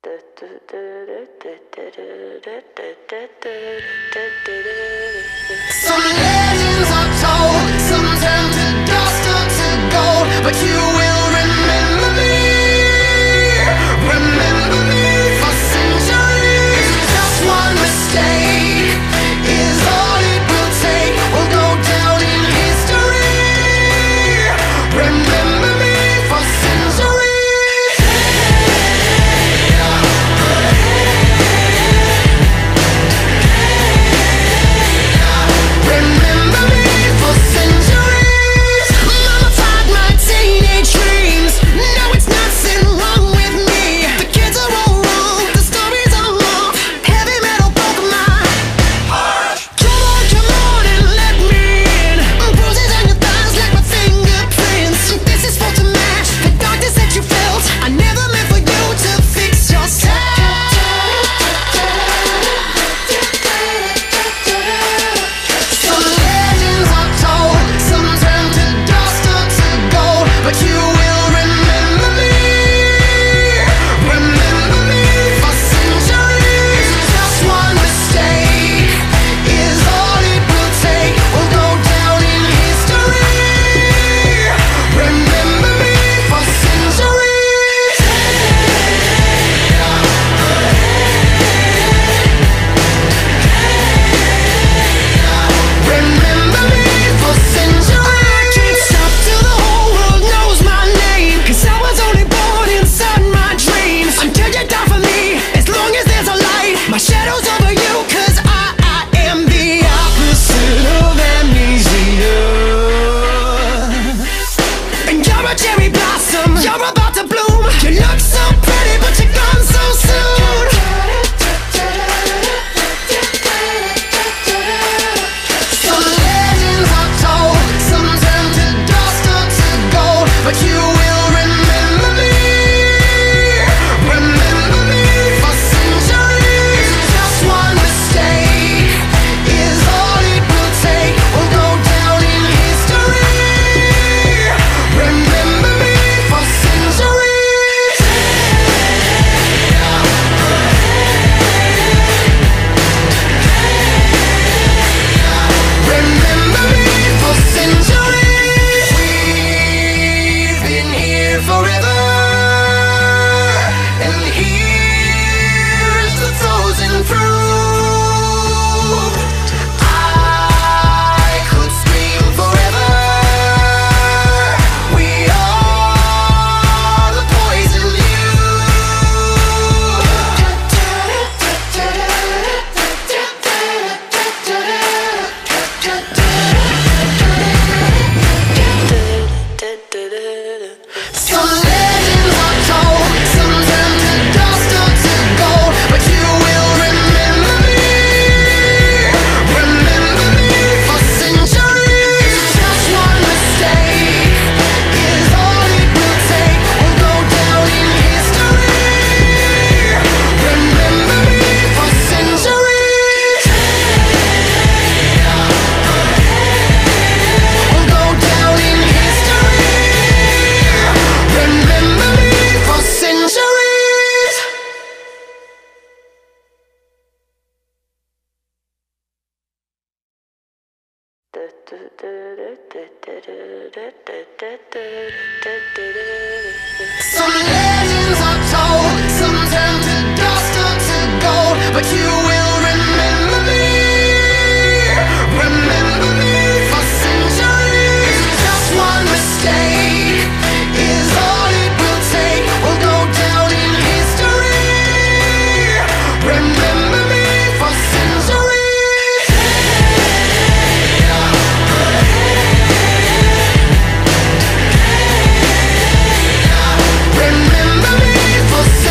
Some legends are told, some turn to dust or to gold, but you will remember me for centuries. Just one mistake is all it will take. We'll go down in history. Remember me for centuries. Mummified my teenage dreams. No, it's nothing wrong with me. The kids are all wrong, the stories are wrong. Heavy metal broke my heart. Come on and let me in. Bruises on your thighs like my fingerprints. This is for to match the darkness that you felt. I never meant for you to fix yourself. Some legends are told, some turn to dust or to gold, but you will remember me for centuries. Just one mistake is all it will take. We'll go down in history. Remember me for centuries. Remember me for centuries. I can't stop till the whole world knows my name, 'cause I was only born inside my dreams. Until you die for me, as long as there's a light, my shadow's over you, 'cause I am the opposite of amnesia. And you're a cherry blossom, you're about to bloom. You look so pretty, but you're gone so soon. Some legends are told, some turn to dust or to gold, but you will remember me for centuries. Just one mistake is all it will take. We'll go down in history. Remember me for centuries. Remember me for centuries. We've been here forever, and here's the frozen proof. I could scream forever. We are the poison you. Some legends are told, some turn to dust or to gold, but you will remember me for centuries. Just one mistake is all it will take. We'll go down in history. Remember me for centuries. We'll go down in history. Remember me for centuries. Some legends are told, some turn to dust or to gold, but you will remember me for centuries. Just one mistake is all it will take. We'll go down in history. Remember me for centuries. Remember me for centuries.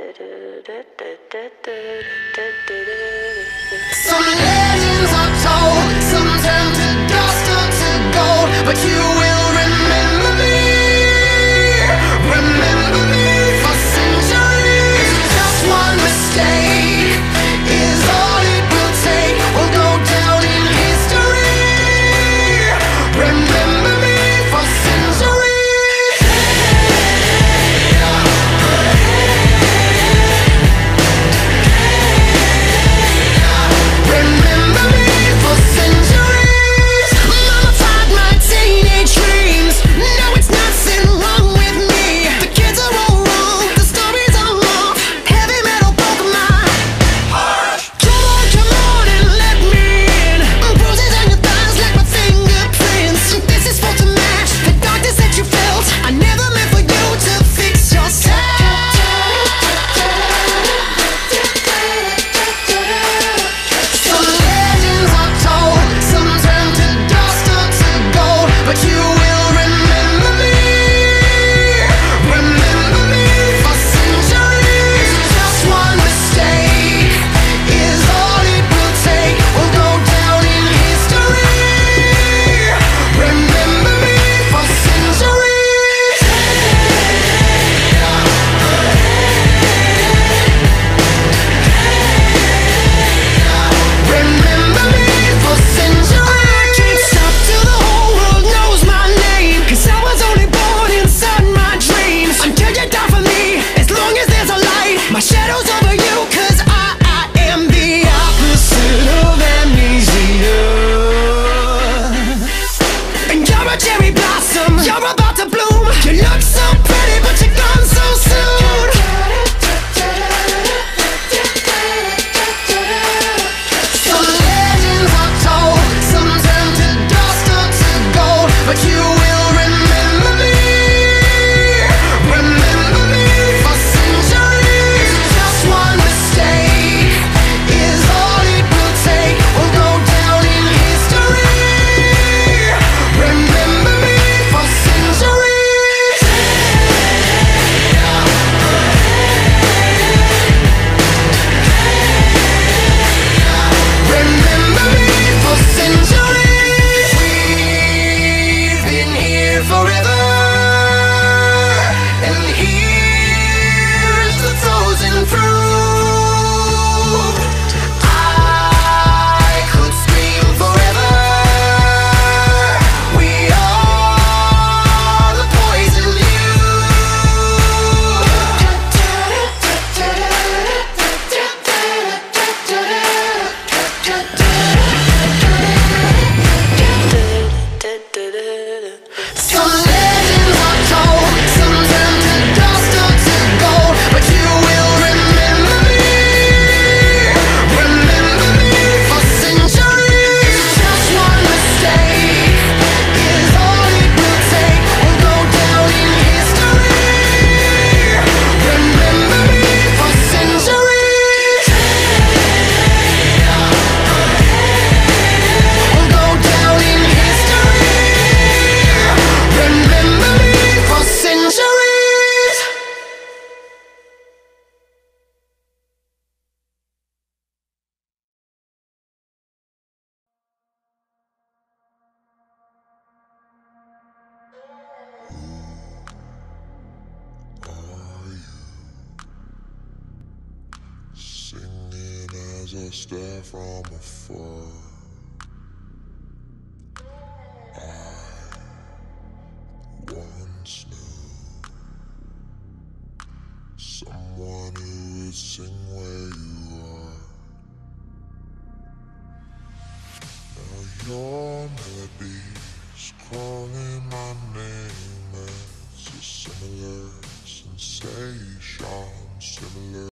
Some legends are told, some turn to dust or to gold, but you will remember me. Remember me for centuries. Just one mistake is all it will take. We'll go down in history. Remember me for centuries. Remember me for centuries. Mummified my teenage dreams. No, it's nothing wrong with me. The kids are all wrong, the stories are wrong. Heavy metal broke my heart. Come on and let me in. Bruises on your thighs like my fingerprints. This is for to match the darkness that you felt. I never meant for you to fix yourself. Some legends are told, some turn to dust or to gold, but you will remember me. Remember me for centuries. Just one mistake is all it will take. We'll go down in history. Remember me for centuries. Remember me for centuries. I can't stop till the whole world knows my name, 'cause I was only born inside my dreams. Until you die for me, as long as there's a light, my shadow's over you, 'cause I am the opposite of amnesia. And you're a cherry blossom, you're about to bloom. You look so pretty, but you're gone so soon. Some legends are told, some turn to dust or to gold, but you will remember me. Remember me for centuries. Just one mistake is all it will take. We'll go down in history. Remember me for centuries. Remember me for centuries. We've been here forever, and here's the frozen proof. I could scream forever. We are the poison you. Some legends are told, some turn to dust or to gold, but you will remember me. Remember me for centuries. Just one mistake is all it will take. We'll go down in history. Remember me for centuries. We'll go down in history. Remember me for centuries. Singing as I stare from afar. I once knew someone who would sing where you are. Now your melodies calling my name. It's a similar sensation, similar.